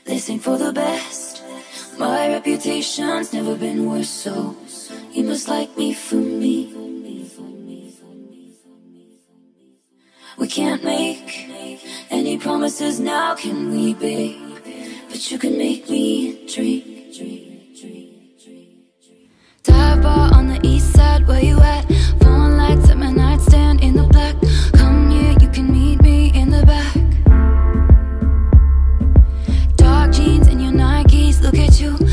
They sing for the best. My reputation's never been worse, so you must like me for me. We can't make any promises now, can we, babe? But you can make me dream. Dive bar on the east side, where you at? Phone lights at my nightstand in the black. Come here, you can meet me in the back. Dark jeans and your Nikes, look at you.